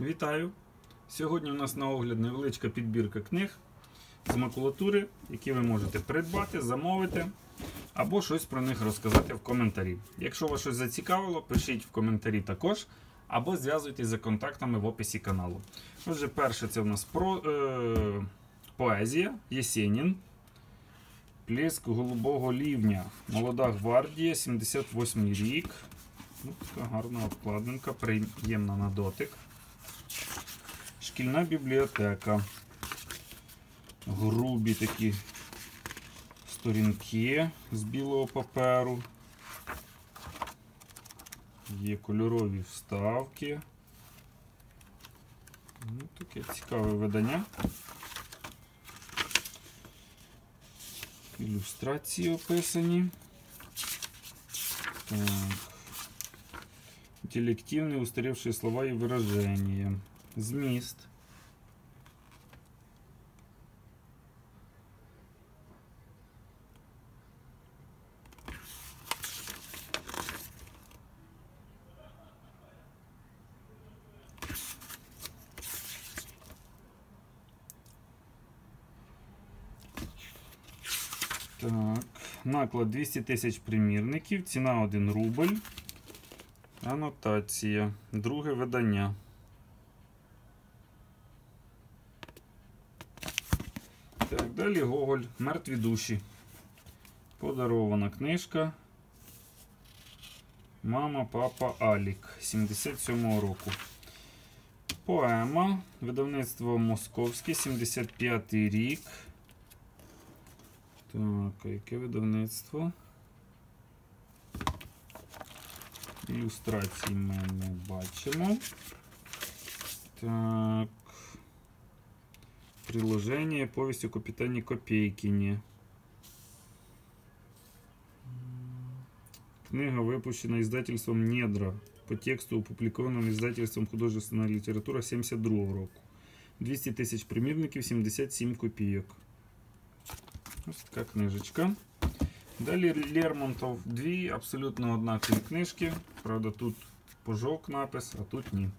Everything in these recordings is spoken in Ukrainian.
Вітаю! Сьогодні у нас на огляд невеличка підбірка книг з макулатури, які ви можете придбати, замовити або щось про них розказати в коментарі. Якщо вас щось зацікавило, пишіть в коментарі також, або зв'язуйтесь за контактами в описі каналу. Отже, перше це у нас поезія Єсенін. Плеск голубого лівня. Молода гвардія, 78 рік. Така гарна обкладинка, приємна на дотик. Шкільна бібліотека. Грубі такі сторінки з білого паперу. Є кольорові вставки. Таке цікаве видання. Ілюстрації описані. Так. Интеллективные устаревшие слова и выражения. Зміст. Так. Наклад 200 тисяч примірників. Ціна 1 рубль. Анотація. Друге видання. Так, далі Гоголь. Мертві душі. Подарована книжка. Мама, папа, Алік. 77-го року. Поема. Видавництво Московське. 75-й рік. Так, а яке видавництво? Ілюстрації ми не бачимо. Так. Приложення повість о капітані Копейкіні. Книга випущена издательством Недра. По тексту опублікованому издательством Художественна література 72 року. 200 тисяч примірників, 77 копійок. Ось така книжечка. Далі Лермонтов. Дві абсолютно однакові книжки. Правда, тут пожовк напис, а тут ні.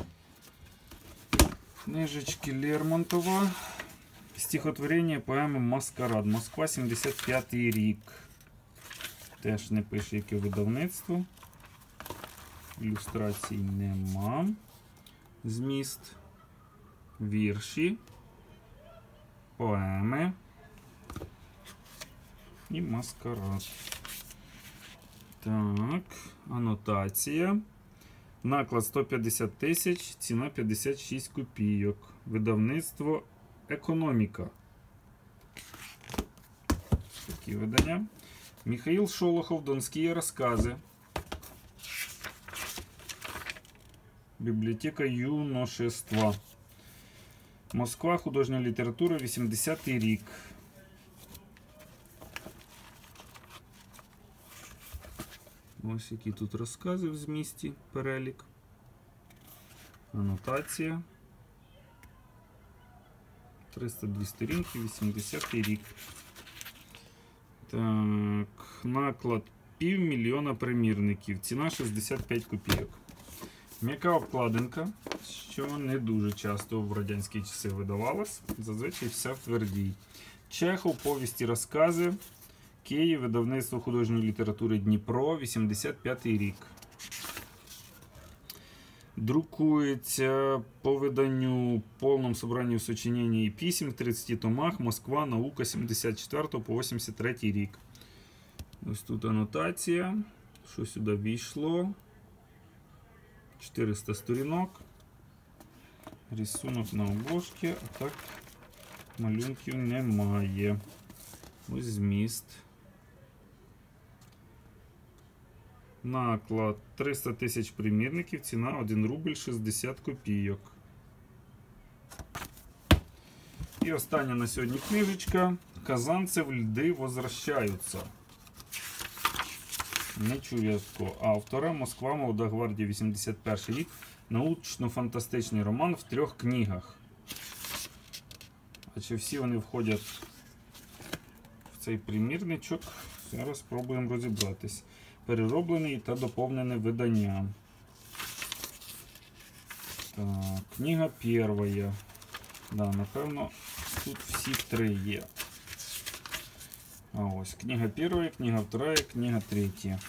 Книжечки Лермонтова. Стихотворення поеми Маскарад. Москва, 75-й рік. Теж не пише, яке видавництво. Ілюстрацій нема. Зміст. Вірші. Поеми. І Маскарад. Так, анотація. Наклад 150 тисяч, ціна 56 копійок. Видавництво Економіка. Такі видання. Михаїл Шолохов, Донські розкази. Бібліотека юношества. Москва, художня література, 80-й рік. Ось які тут розкази в змісті, перелік. Анотація. 302 сторінки, 80-й рік. Так, наклад 500 000 примірників. Ціна 65 копійок. М'яка обкладинка, що не дуже часто в радянські часи видавалось. Зазвичай все в твердій. Чехов, повісті, розкази. Київ, видавництво художньої літератури Дніпро, 85-й рік. Друкується по виданню повному собранню сочинень і писем в 30 томах. Москва, наука, 74 по 83 рік. Ось тут анотація. Що сюди війшло? 400 сторінок. Рисунок на обложці, а так малюнків немає. Ось зміст. Наклад 300 тисяч примірників, ціна 1 рубль 60 копійок. І остання на сьогодні книжечка. Казанцев льди возвращаються. Не чув я такого автора. Москва, молода гвардія, 81 рік. Научно-фантастичний роман в 3 книгах. А чи всі вони входять в цей примірничок? Зараз спробуємо розібратись. Перероблений та доповнене видання. Так, книга перша. Да, напевно, тут всі три є. А ось книга перша, книга вторая, книга третя.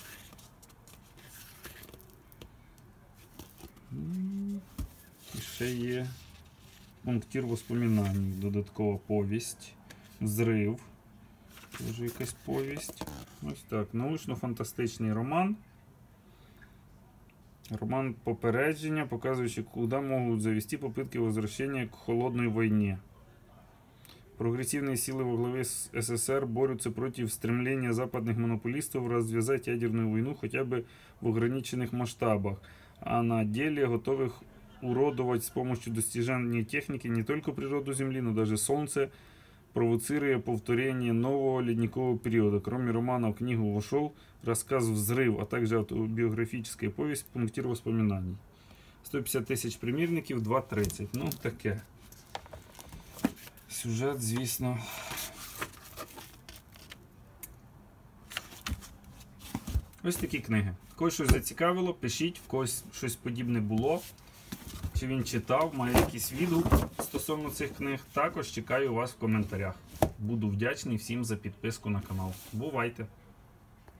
І ще є пунктир воспоминань, додаткова повість, зрив, теж якась повість. Ось так, научно-фантастичний роман. Роман попередження, показуючи, куда можуть завести попытки возвращения к холодной войне. Прогрессивные силы во главе с СССР борются против стремления западных монополистов развязать ядерную войну хотя бы в ограниченных масштабах, а на деле готовых уродовать с помощью достижения техники не только природу Земли, но даже Солнце, провоцируя повторение нового ледникового периода. Кроме романа в книгу вошел рассказ «Взрыв», а также автобиографическая повесть «Пунктир воспоминаний». 150 тисяч примірників, 2.30. Ну, таке. Сюжет, звісно. Ось такі книги. Когось щось зацікавило, пишіть, в когось щось подібне було. Чи він читав, має якийсь відгук стосовно цих книг. Також чекаю вас в коментарях. Буду вдячний всім за підписку на канал. Бувайте!